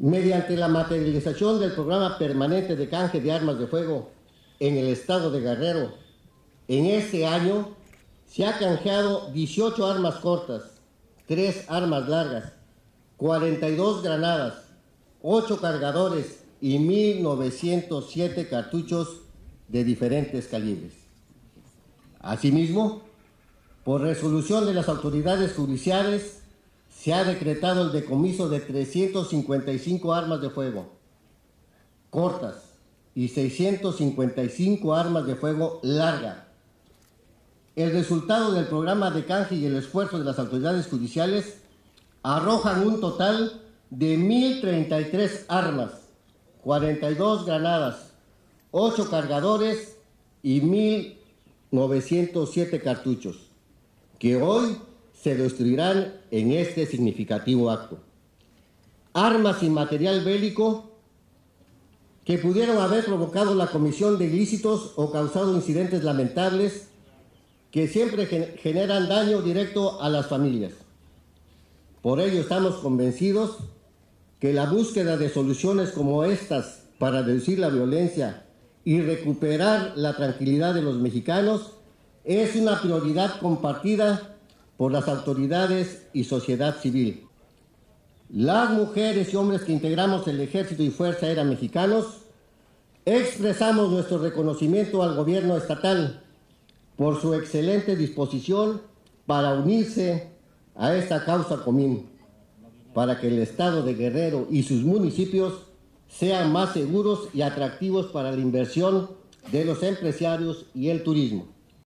Mediante la materialización del programa permanente de canje de armas de fuego en el estado de Guerrero, en este año se ha canjeado 18 armas cortas, 3 armas largas, 42 granadas, 8 cargadores y 1.907 cartuchos de diferentes calibres. Asimismo, por resolución de las autoridades judiciales, se ha decretado el decomiso de 355 armas de fuego cortas y 655 armas de fuego larga. El resultado del programa de canje y el esfuerzo de las autoridades judiciales arrojan un total de 1.033 armas, 42 granadas, 8 cargadores y 1.907 cartuchos, que hoy se destruirán en este significativo acto. Armas y material bélico que pudieron haber provocado la comisión de ilícitos o causado incidentes lamentables que siempre generan daño directo a las familias. Por ello estamos convencidos que la búsqueda de soluciones como estas para reducir la violencia y recuperar la tranquilidad de los mexicanos es una prioridad compartida por las autoridades y sociedad civil. Las mujeres y hombres que integramos el Ejército y Fuerza Aérea mexicanos expresamos nuestro reconocimiento al gobierno estatal por su excelente disposición para unirse a esta causa común, para que el estado de Guerrero y sus municipios sean más seguros y atractivos para la inversión de los empresarios y el turismo.